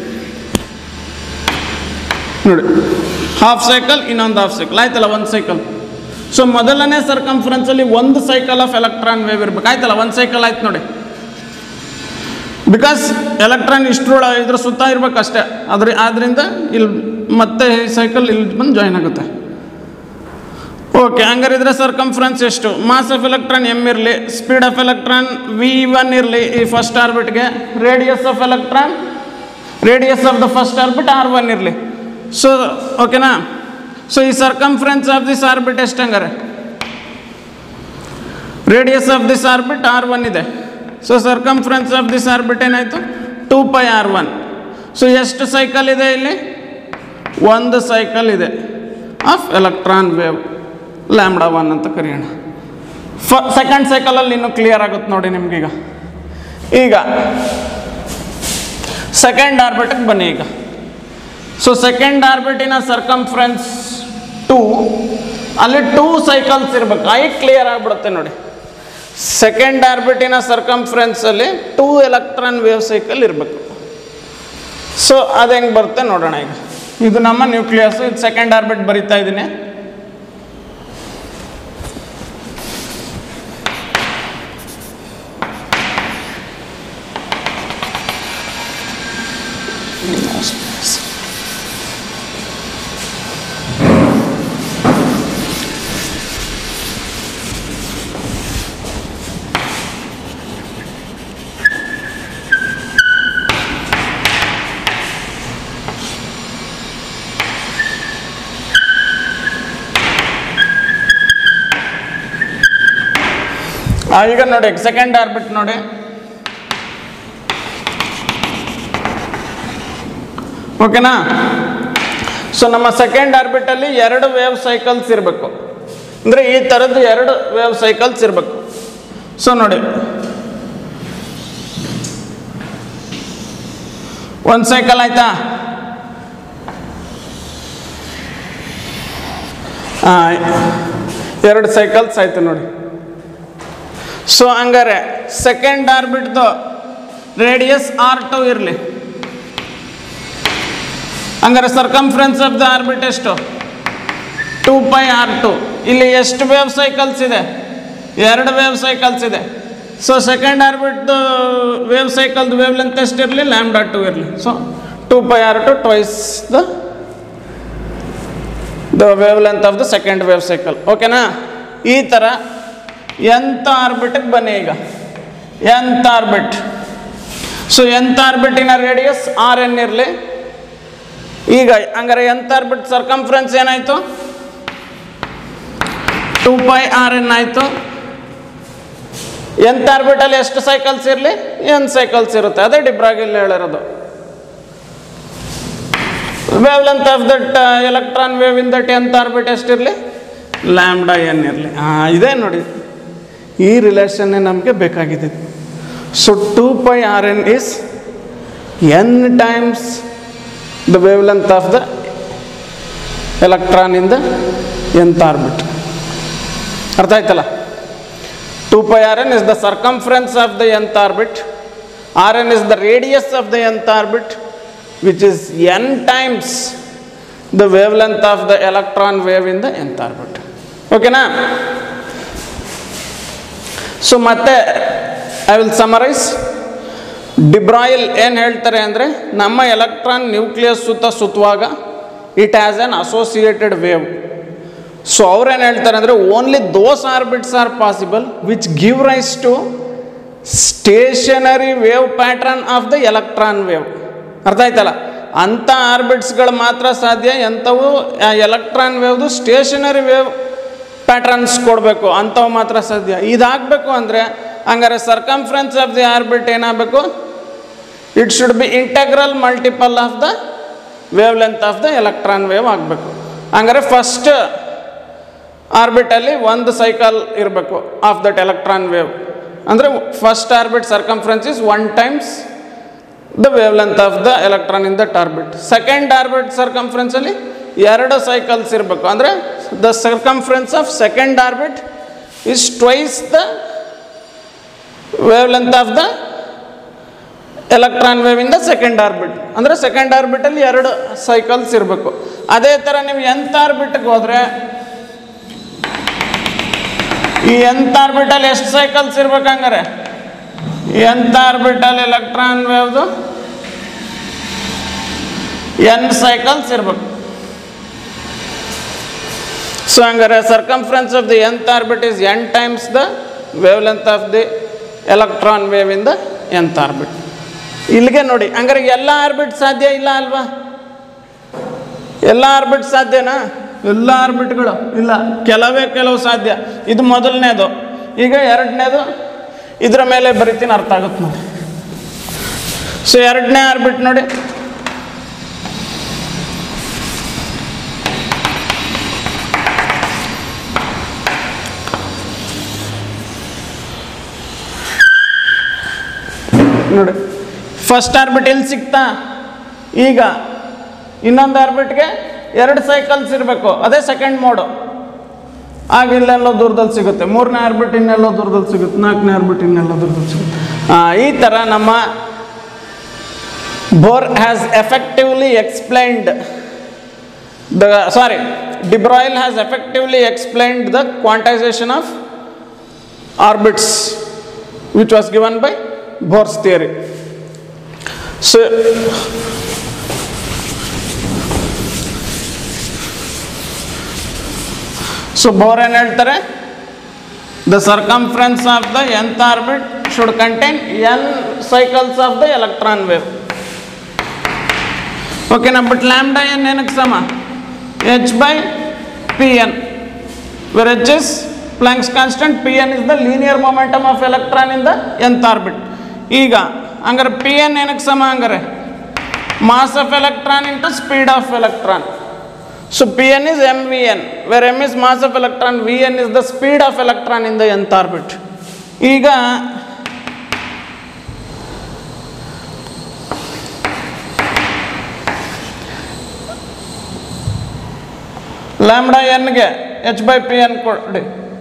[SPEAKER 1] ನೋಡಿ. ಹಾಫ್ ಸೈಕಲ್, ಇನ್ನೊಂದು ಹಾಫ್ ಸೈಕಲ್ ಆಯ್ತಲ್ಲ, ಒಂದು ಸೈಕಲ್. ಸೊ ಮೊದಲನೇ ಸರ್ಕಂಫರೆನ್ಸಲ್ಲಿ ಒಂದು ಸೈಕಲ್ ಆಫ್ ಎಲೆಕ್ಟ್ರಾನ್ ವೇವ್ ಇರ್ಬೇಕು. ಆಯ್ತಲ್ಲ, ಒಂದು ಸೈಕಲ್ ಆಯ್ತು ನೋಡಿ. ಬಿಕಾಸ್ ಎಲೆಕ್ಟ್ರಾನ್ ಇದ್ರ ಸುತ್ತ ಇರ್ಬೇಕಷ್ಟೇ. ಆದ್ದರಿಂದ ಇಲ್ಲಿ ಮತ್ತೆ ಈ ಸೈಕಲ್ ಇಲ್ಲಿ ಬಂದು ಜಾಯಿನ್ ಆಗುತ್ತೆ. ಓಕೆ, ಹಂಗಾರಿದ್ರೆ ಸರ್ಕಂಫರೆನ್ಸ್ ಎಷ್ಟು? ಮಾಸ್ ಆಫ್ ಎಲೆಕ್ಟ್ರಾನ್ m ಇರಲಿ, ಸ್ಪೀಡ್ ಆಫ್ ಎಲೆಕ್ಟ್ರಾನ್ v1 ಇರಲಿ ಈ ಫಸ್ಟ್ ಆರ್ಬಿಟ್ಗೆ, radius of electron, radius of the first orbit r1 ಇರಲಿ. ಸೊ ಓಕೆನಾ. ಸೊ ಈ ಸರ್ಕಂಫರೆನ್ಸ್ ಆಫ್ ದಿಸ್ ಆರ್ಬಿಟ್ ಎಷ್ಟು ಹಂಗಾರೆ? Radius of this orbit r1 ಇದೆ. So circumference of this orbit ಏನಾಯಿತು? 2πr1. ಸೊ ಎಷ್ಟು ಸೈಕಲ್ ಇದೆ ಇಲ್ಲಿ? ಒಂದು ಸೈಕಲ್ ಇದೆ ಆಫ್ ಎಲೆಕ್ಟ್ರಾನ್ ವೇವ್ λ1 ಅಂತ ಕರೆಯೋಣ. ಸೆಕೆಂಡ್ ಸೈಕಲಲ್ಲಿ ಇನ್ನೂ ಕ್ಲಿಯರ್ ಆಗುತ್ತೆ ನೋಡಿ ನಿಮ್ಗೀಗ. ಈಗ ಸೆಕೆಂಡ್ ಆರ್ಬಿಟ್ಗೆ ಬನ್ನಿ. ಈಗ ಸೊ ಸೆಕೆಂಡ್ ಆರ್ಬಿಟಿನ ಸರ್ಕಂಫರೆನ್ಸ್ 2 ಅಲ್ಲಿ 2 ಸೈಕಲ್ಸ್ ಇರಬೇಕು. ಐ ಕ್ಲಿಯರ್ ಆಗಿಬಿಡುತ್ತೆ ನೋಡಿ. ಸೆಕೆಂಡ್ ಆರ್ಬಿಟಿನ ಸರ್ಕಂಫರೆನ್ಸಲ್ಲಿ 2 ಎಲೆಕ್ಟ್ರಾನ್ ವೇವ್ ಸೈಕಲ್ ಇರಬೇಕು. ಸೊ ಅದು ಹೆಂಗೆ ಬರುತ್ತೆ ನೋಡೋಣ. ಈಗ ಇದು ನಮ್ಮ ನ್ಯೂಕ್ಲಿಯಸ್, ಇದು ಸೆಕೆಂಡ್ ಆರ್ಬಿಟ್ ಬರಿತಾ ಇದ್ದೀನಿ. ಈಗ ನೋಡಿ ಸೆಕೆಂಡ್ ಆರ್ಬಿಟ್ ನೋಡಿ. ಓಕೆನಾ? ಸೊ ನಮ್ಮ ಸೆಕೆಂಡ್ ಆರ್ಬಿಟಲ್ಲಿ 2 ವೇವ್ ಸೈಕಲ್ಸ್ ಇರಬೇಕು. ಅಂದರೆ ಈ ಥರದ್ದು 2 ವೇವ್ ಸೈಕಲ್ಸ್ ಇರಬೇಕು. ಸೊ ನೋಡಿ, ಒಂದು ಸೈಕಲ್ ಆಯ್ತಾ? ಎರಡು ಸೈಕಲ್ಸ್ ಆಯ್ತು ನೋಡಿ. ಸೊ ಹಂಗಾರೆ ಸೆಕೆಂಡ್ ಆರ್ಬಿಟ್ದು ರೇಡಿಯಸ್ R2 ಇರಲಿ. ಹಂಗಾರೆ ಸರ್ಕಂಫರೆನ್ಸ್ ಆಫ್ ದ ಆರ್ಬಿಟ್ ಎಷ್ಟು? 2πr2. ಇಲ್ಲಿ ಎಷ್ಟು ವೇವ್ ಸೈಕಲ್ಸ್ ಇದೆ? 2 ವೇವ್ ಸೈಕಲ್ಸ್ ಇದೆ. ಸೊ ಸೆಕೆಂಡ್ ಆರ್ಬಿಟ್ದು ವೇವ್ ಸೈಕಲ್ದು ವೇವ್ ಲೆಂತ್ ಎಷ್ಟಿರಲಿ? λ2 ಇರಲಿ. So 2πr2 twice the wavelength of the second wave cycle. ಓಕೆನಾ? ಈ ಥರ nth ಆರ್ಬಿಟ್ಗೆ ಬನ್ನಿ. ಈಗ nth ಆರ್ಬಿಟ್. ಸೊ nth ಆರ್ಬಿಟಿನ ರೇಡಿಯಸ್ Rn ಇರಲಿ. ಈಗ ಹಂಗಾರೆ nth ಆರ್ಬಿಟ್ ಸರ್ಕಂಫರೆನ್ಸ್ ಏನಾಯಿತು? 2πrn ಆಯಿತು. nth ಆರ್ಬಿಟಲ್ಲಿ ಎಷ್ಟು ಸೈಕಲ್ಸ್ ಇರಲಿ? n ಸೈಕಲ್ಸ್ ಇರುತ್ತೆ. ಅದೇ ಡಿಬ್ರಾಗಿಲ್ ಹೇಳಿರೋದು. Wavelength of that electron wave in that nth orbit ಎಷ್ಟಿರಲಿ? λn ಇರಲಿ. ಇದೇ ನೋಡಿ, ಈ ರಿಲೇಷನ್ನೇ ನಮಗೆ ಬೇಕಾಗಿದೆ. So 2πrn is n times the wavelength of the electron in the nth orbit. ಅರ್ಥ ಆಯ್ತಲ್ಲ? 2πrn is the circumference of the nth orbit. Rn is the radius of the nth orbit, which is n times the wavelength of the electron wave in the nth orbit. Okay na? So ಮತ್ತೆ I will summarize. ಡಿಬ್ರಾಯಿಲ್ ಏನು ಹೇಳ್ತಾರೆ ಅಂದರೆ, ನಮ್ಮ electron nucleus ಸುತ್ತುವಾಗ it has an associated wave. So ಅವ್ರೇನು ಹೇಳ್ತಾರೆ ಅಂದರೆ, only those orbits are possible which give rise to stationary wave pattern of the electron wave. ಅರ್ಥ ಆಯ್ತಲ್ಲ? ಅಂಥ ಆರ್ಬಿಟ್ಸ್ಗಳು ಮಾತ್ರ ಸಾಧ್ಯ. ಎಂಥವು ಎಲೆಕ್ಟ್ರಾನ್ ವೇವ್ದು ಸ್ಟೇಷನರಿ ವೇವ್ ಪ್ಯಾಟ್ರನ್ಸ್ ಕೊಡಬೇಕು, ಅಂಥವು ಮಾತ್ರ ಸಾಧ್ಯ. ಇದಾಗಬೇಕು ಅಂದರೆ ಹಂಗಾರೆ ಸರ್ಕಂಫರೆನ್ಸ್ ಆಫ್ ದಿ ಆರ್ಬಿಟ್ ಏನಾಗಬೇಕು? It should be integral multiple of the wavelength of the electron wave ಆಗಬೇಕು. ಹಂಗಾರೆ ಫಸ್ಟ್ ಆರ್ಬಿಟಲ್ಲಿ 1 ಸೈಕಲ್ ಇರಬೇಕು ಆಫ್ ದಟ್ ಎಲೆಕ್ಟ್ರಾನ್ ವೇವ್. ಅಂದರೆ first orbit circumference is 1 times the wavelength of the electron in that orbit. Second orbit ಸರ್ಕಂಫರೆನ್ಸಲ್ಲಿ 2 cycles ಇರಬೇಕು. ಅಂದರೆ the circumference of second orbit is twice the wavelength of the electron wave in the second orbit. ಅಂದರೆ second ಆರ್ಬಿಟಲ್ಲಿ 2 cycles ಇರಬೇಕು. ಅದೇ ಥರ ನೀವು nth ಆರ್ಬಿಟ್ಗೆ ಹೋದರೆ ಈ nth ಆರ್ಬಿಟಲ್ಲಿ ಎಷ್ಟು ಸೈಕಲ್ಸ್ ಇರ್ಬೇಕು? ಹಂಗಾರೆ nth ಆರ್ಬಿಟಲ್ ಎಲೆಕ್ಟ್ರಾನ್ ವೇವ್ದು n ಸೈಕಲ್ಸ್ ಇರಬೇಕು. ಸೊ ಹಂಗಾರೆ circumference of the nth orbit is n times the wavelength of the electron wave in the nth orbit. ಇಲ್ಲಿಗೆ ನೋಡಿ, ಹಂಗಾರೆ ಎಲ್ಲ ಆರ್ಬಿಟ್ ಸಾಧ್ಯ ಇಲ್ಲ ಅಲ್ವಾ? ಎಲ್ಲ ಆರ್ಬಿಟ್ ಸಾಧ್ಯನಾ? ಎಲ್ಲ ಆರ್ಬಿಟ್ಗಳು ಇಲ್ಲ, ಕೆಲವು ಸಾಧ್ಯ. ಇದು ಮೊದಲನೇದು. ಈಗ ಎರಡನೇದು ಇದರ ಮೇಲೆ ಬರಿತೀನಿ, ಅರ್ಥ ಆಗುತ್ತೆ ನೋಡಿ. ಸೊ ಎರಡನೇ ಆರ್ಬಿಟ್ ನೋಡಿ, ನೋಡಿ ಫಸ್ಟ್ ಆರ್ಬಿಟ್ ಎಲ್ಲಿ ಸಿಗ್ತಾ? ಈಗ ಇನ್ನೊಂದು ಆರ್ಬಿಟ್ಗೆ 2 ಸೈಕಲ್ಸ್ ಇರಬೇಕು, ಅದೇ ಸೆಕೆಂಡ್ ಮೋಡು. ಆಗ ಇಲ್ಲೆಲ್ಲೋ ದೂರದಲ್ಲಿ ಸಿಗುತ್ತೆ, 3ನೇ ಆರ್ಬಿಟ್ ಇನ್ನೆಲ್ಲೋ ದೂರದಲ್ಲಿ ಸಿಗುತ್ತೆ, 4ನೇ ಆರ್ಬಿಟ್ ಇನ್ನೆಲ್ಲೋ ದೂರದಲ್ಲಿ ಸಿಗುತ್ತೆ. ಈ ಥರ ನಮ್ಮ Bohr has effectively explained de Broglie has effectively explained the quantization of orbits which was given by Bohr's theory. So Bohr ಏನು ಹೇಳ್ತಾರೆ, the circumference of the nth orbit should contain n cycles of the electron wave. Okay na, but lambda n ಏನಕ್ಕೆ ಸಮ, h by pn, where h is Planck's constant, pn is the linear momentum of electron in the nth orbit. ಈಗ ಹಂಗಾರೆ pn ಏನಕ್ಕೆ ಸಮ, ಹಂಗಾರೆ mass of electron into speed of electron. So pn is mvn, where m is mass of electron, vn is the speed of electron in the nth orbit. ಈಗ lambda n ಗೆ h by pn ಕೊಡಿ,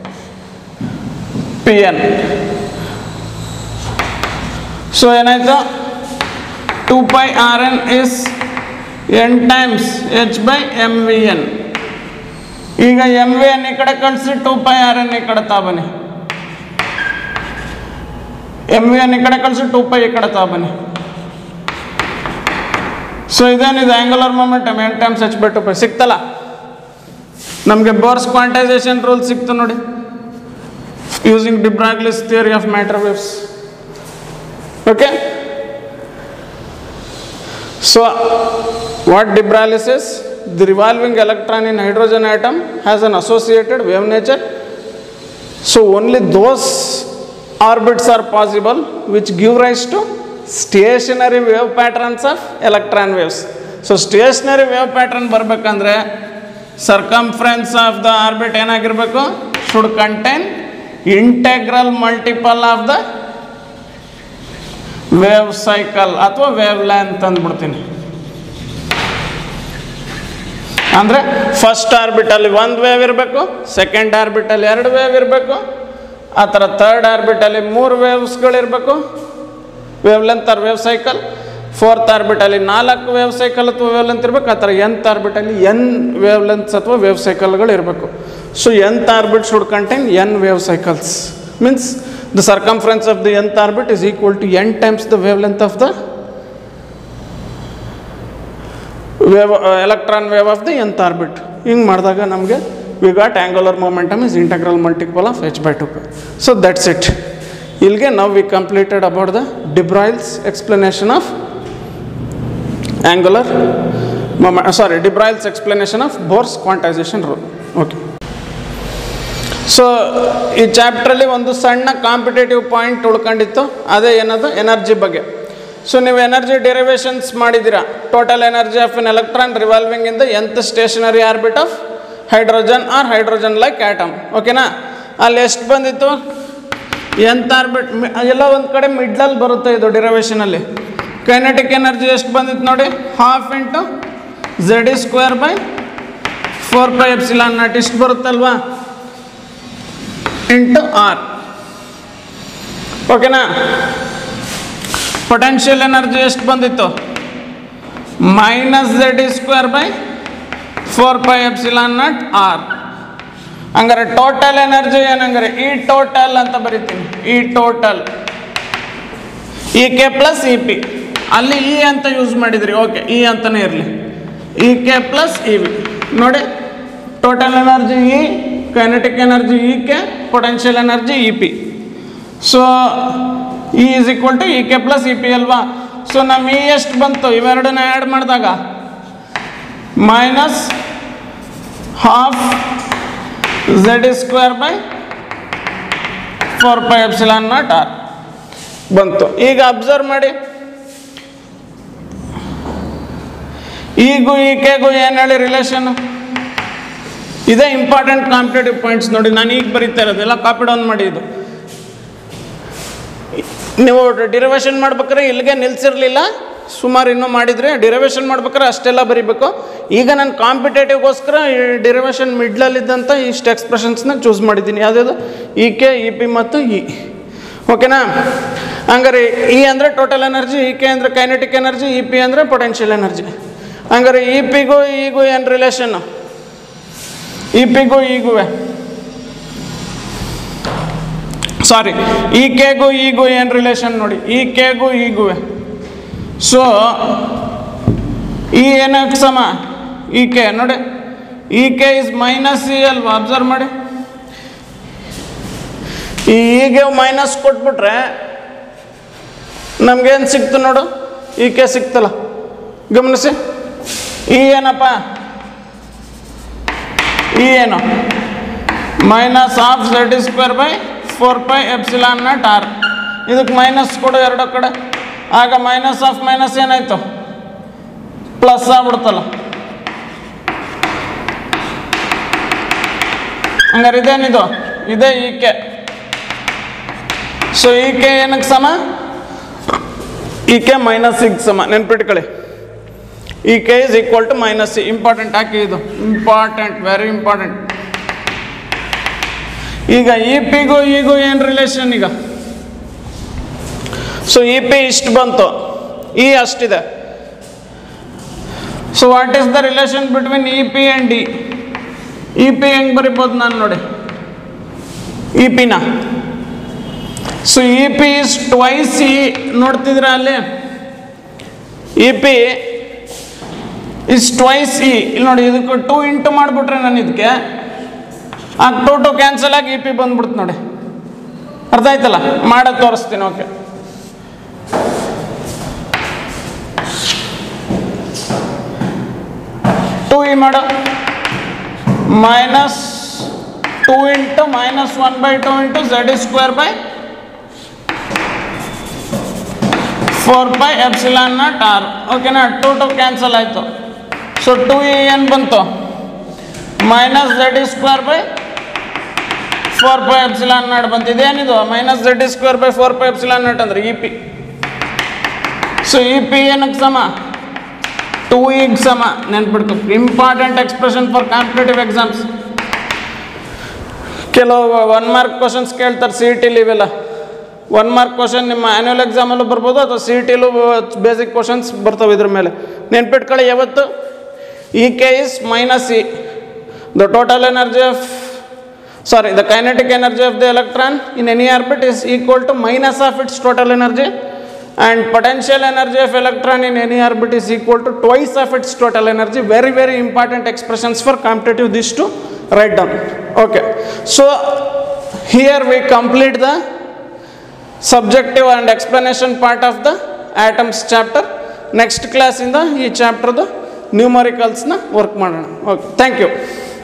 [SPEAKER 1] pn. So ಏನಾಯ್ತು, 2 pi rn is n times h by mvn. ಈಗ mvn ಈ ಕಡೆ ಕಳಿಸಿ, 2 pi rn ಈ ಕಡೆ ತಾಬನ್ನಿ, mvn ಈ ಕಡೆ ಕಳಿಸಿ, 2 pi ಈ ಕಡೆ ತಾಬನ್ನಿ. ಸೊ ಇದೇನಿದೆ, angular momentum n times h by 2 pi ಸಿಕ್ತಲ್ಲ ನಮಗೆ. ಬೋರ್ಸ್ ಕ್ವಾಂಟೈಸೇಷನ್ ರೂಲ್ ಸಿಕ್ತು ನೋಡಿ, using de Broglie's theory of matter waves. Okay, so what de Broglie says, the revolving electron in hydrogen atom has an associated wave nature, so only those orbits are possible which give rise to stationary wave patterns of electron waves. So stationary wave pattern ಬರಬೇಕಂದ್ರೆ circumference of the orbit ಏನಾಗಿರಬೇಕು, should contain integral multiple of the wave cycle ಅಥವಾ wavelength ಅಂದ್ಬಿಡ್ತೀನಿ. ಅಂದರೆ first ಆರ್ಬಿಟಲ್ಲಿ 1 wave ಇರಬೇಕು, second ಆರ್ಬಿಟಲ್ಲಿ 2 wave ಇರಬೇಕು, ಆ ಥರ ಥರ್ಡ್ ಆರ್ಬಿಟಲ್ಲಿ 3 ವೇವ್ಸ್ಗಳಿರಬೇಕು, wavelength or wave cycle. Fourth ಆರ್ಬಿಟಲ್ಲಿ 4 ವೇವ್ ಸೈಕಲ್ ಅಥವಾ ವೇವ್ ಲೆಂತ್ ಇರಬೇಕು, ಆ ಥರ nth ಆರ್ಬಿಟಲ್ಲಿ n ವೇವ್ ಲೆಂತ್ಸ್ ಅಥವಾ ವೇವ್ ಸೈಕಲ್ಗಳು ಇರಬೇಕು. So nth orbit should contain n wave cycles, means the circumference of the nth orbit is equal to n times the wavelength of the wave, electron wave of the nth orbit. ಹಿಂಗೆ ಮಾಡಿದಾಗ ನಮಗೆ we got angular momentum is integral multiple of h by 2 pi. So that's it. ಇಲ್ಲಿಗೆ now we completed about the de Broglie's explanation of angular moment, de Broglie's explanation of Bohr's quantization rule. Okay. So ಈ ಚಾಪ್ಟ್ರಲ್ಲಿ ಒಂದು ಸಣ್ಣ competitive point ಉಳ್ಕೊಂಡಿತ್ತು, ಅದೇ ಏನದು, energy ಬಗ್ಗೆ. So ನೀವು energy derivations ಮಾಡಿದ್ದೀರಾ, total energy of an electron revolving in the nth stationary orbit of hydrogen or hydrogen like atom. ಓಕೆನಾ, ಅಲ್ಲಿ ಎಷ್ಟು ಬಂದಿತ್ತು, nth ಆರ್ಬಿಟ್ ಎಲ್ಲ ಒಂದು ಕಡೆ ಮಿಡ್ಲಲ್ಲಿ ಬರುತ್ತೆ ಇದು ಡೆರಿವೇಷನಲ್ಲಿ. ಕೈನೆಟಿಕ್ ಎನರ್ಜಿ ಎಷ್ಟು ಬಂದಿತ್ತು ನೋಡಿ, 12 ಇಂಟು Ze²4πε0 ಇಷ್ಟು ಬರುತ್ತಲ್ವಾ, ಇಂಟು ಆರ್. ಓಕೆನಾ, ಪೊಟೆನ್ಷಿಯಲ್ ಎನರ್ಜಿ ಎಷ್ಟು ಬಂದಿತ್ತು, -Ze²4πε0 ಆರ್. ಹಂಗಾರೆ ಟೋಟಲ್ ಎನರ್ಜಿ ಏನಂಗಾರೆ ಈ ಟೋಟಲ್ ಅಂತ ಬರಿತೀನಿ, ಈ total K plus E P, ಅಲ್ಲಿ ಇ ಅಂತ ಯೂಸ್ ಮಾಡಿದ್ರಿ, ಓಕೆ ಇ ಅಂತಲೇ ಇರಲಿ, ಕೆ ಪ್ಲಸ್ ಇ ವಿ. ನೋಡಿ total energy E, kinetic energy E K, potential energy E P. So E is equal to K plus E P ಅಲ್ವಾ. So ನಮ್ಮ E ಎಷ್ಟು ಬಂತು, ಇವೆರಡನ್ನ ಆ್ಯಡ್ ಮಾಡಿದಾಗ -12 Ze²4πε0 ಆರ್ ಬಂತು. ಈಗ ಅಬ್ಸರ್ವ್ ಮಾಡಿ, ಈಗೂ ಈಕೆಗೂ ಏನು ಹೇಳಿ ರಿಲೇಷನ್, ಇದೇ ಇಂಪಾರ್ಟೆಂಟ್ ಕಾಂಪಿಟೇಟಿವ್ ಪಾಯಿಂಟ್ಸ್ ನೋಡಿ. ನಾನು ಈಗ ಬರೀತಾ ಇರೋದು ಎಲ್ಲ ಕಾಪಿ ಡೌನ್ ಮಾಡಿ. ಇದು ನೀವು ಡಿರಿವೇಷನ್ ಮಾಡ್ಬೇಕಾದ್ರೆ ಇಲ್ಲಿಗೆ ನಿಲ್ಸಿರ್ಲಿಲ್ಲ, ಸುಮಾರು ಇನ್ನೂ ಮಾಡಿದರೆ ಡಿರೈವೇಷನ್ ಮಾಡ್ಬೇಕಾದ್ರೆ ಅಷ್ಟೆಲ್ಲ ಬರೀಬೇಕು. ಈಗ ನಾನು ಕಾಂಪಿಟೇಟಿವ್ಗೋಸ್ಕರ ಈ ಡಿರೈವೇಷನ್ ಮಿಡ್ಲಲ್ಲಿದ್ದಂಥ ಇಷ್ಟು ಎಕ್ಸ್ಪ್ರೆಷನ್ಸ್ನ ಚೂಸ್ ಮಾಡಿದ್ದೀನಿ. ಯಾವುದ್ಯಾವುದು ಇ ಕೆ, ಇ ಪಿ ಮತ್ತು ಇ. ಓಕೆನಾ? ಹಂಗಾರೆ ಇ ಅಂದರೆ ಟೋಟಲ್ ಎನರ್ಜಿ, ಇ ಕೆ ಅಂದರೆ ಕೈನೆಟಿಕ್ ಎನರ್ಜಿ, ಇ ಪಿ ಅಂದರೆ ಪೊಟೆನ್ಷಿಯಲ್ ಎನರ್ಜಿ. ಹಂಗಾರೆ ಇ ಪಿಗೂ ಈಗೂ ಏನು ರಿಲೇಷನ್ನು? ಇ ಪಿಗೂ ಈಗೂ ಸಾರಿ ಇ ಕೆಗೂ ಈಗೂ ಏನು ರಿಲೇಷನ್ ನೋಡಿ, ಇ ಕೆಗೂ ಈಗೂ. ಸೊ ಇ ಏನಕ್ಕೆ ಸಮ? ಇ ಕೆ ನೋಡಿ, E K is minus E ಅಲ್ವಾ? ಅಬ್ಸರ್ವ್ ಮಾಡಿ, ಈಗ ಮೈನಸ್ ಕೊಟ್ಬಿಟ್ರೆ ನಮ್ಗೇನು ಸಿಕ್ತು ನೋಡು, ಇ ಕೆ ಸಿಕ್ತಲ್ಲ. ಗಮನಿಸಿ, ಇ ಏನಪ್ಪ? ಇ ಏನು? Minus of z² by 4 epsilon naught R. ಇದಕ್ಕೆ ಮೈನಸ್ ಕೊಡು ಎರಡೋ ಕಡೆ, ಆಗ ಮೈನಸ್ ಆಫ್ ಮೈನಸ್ ಏನಾಯ್ತು? ಪ್ಲಸ್ ಆಗ್ಬಿಡ್ತಲ್ಲ. ಹಂಗಾರೆ ಇದೇನಿದು? ಇದೇ E K. So E K ಏನಕ್ಕೆ ಸಮ? ಇ ಕೆ ಮೈನಸ್ ಸಿಗ್ ಸಮ. ನೆನ್ಪಿಟ್ಕೊಳ್ಳಿ, E K is equal to minus C. Important ಹಾಕಿ, ಇದು ಇಂಪಾರ್ಟೆಂಟ್, ವೆರಿ ಇಂಪಾರ್ಟೆಂಟ್. ಈಗ ಇ ಪಿಗೂ ಈಗೂ ಏನು ರಿಲೇಷನ್ ಈಗ? ಸೊ ಇ ಪಿ ಇಷ್ಟು ಬಂತು, ಇ ಅಷ್ಟಿದೆ. So what is the relation between E P and D? E P ಹೆಂಗೆ ಬರಿಬೋದು ನಾನು ನೋಡಿ, ಇ ಪಿನ. So E P is twice E. ನೋಡ್ತಿದ್ರ ಅಲ್ಲಿ, E P is twice E. ಇಲ್ಲಿ ನೋಡಿ, ಇದಕ್ಕೆ 2 ಇಂಟು ಮಾಡಿಬಿಟ್ರೆ ನಾನು ಇದಕ್ಕೆ ಆಗ 2 ಕ್ಯಾನ್ಸಲ್ ಆಗಿ ಇ ಪಿ ಬಂದ್ಬಿಡ್ತು ನೋಡಿ. ಅರ್ಥ ಆಯ್ತಲ್ಲ? ಮಾಡೋದು ತೋರಿಸ್ತೀನಿ. ಓಕೆ, ಟು ಇ ಮಾಡೋ, minus 2 into minus 1/2 into z² by 4 epsilon naught R. ಓಕೆನಾ? 2 ಕ್ಯಾನ್ಸಲ್ ಆಯಿತು. ಸೊ 2e ಏನು ಬಂತು? Minus z² by 4 epsilon naught ಬಂತು. ಇದೇನಿದು? Minus z² by 4 epsilon naught ಅಂದರೆ E P. So E P ಏನಕ್ಕೆ ಸಮ? 2e ಸಮ. ನೆನ್ಪಿಡ್ಕೊ, important expression for competitive exams. ಕೆಲವು 1 ಮಾರ್ಕ್ ಕ್ವಶನ್ಸ್ ಕೇಳ್ತಾರೆ ಸಿ ಇ ಟಿಲಿ. ಇವೆಲ್ಲ 1 ಮಾರ್ಕ್ ಕ್ವಶನ್ ನಿಮ್ಮ ಆ್ಯನ್ಯುವಲ್ ಎಕ್ಸಾಮಲ್ಲೂ ಬರ್ಬೋದು, ಅಥವಾ ಸಿ ಇ ಟಿಲೂ ಬೇಸಿಕ್ ಕ್ವಶನ್ಸ್ ಬರ್ತವೆ ಇದ್ರ ಮೇಲೆ. ನೆನ್ಪಿಟ್ಕೊಳ್ಳಿ ಯಾವತ್ತು, E K is minus E. The total energy of, sorry, the kinetic energy of the electron in any orbit is equal to minus of its total energy, and potential energy of electron in any orbit is equal to twice of its total energy. Very, very important expressions for competitive, these to write down. Okay, so here we complete the subjective and explanation part of the atoms chapter. Next class in the chapter the numericals na work ಮಾಡೋಣ. Okay, thank you.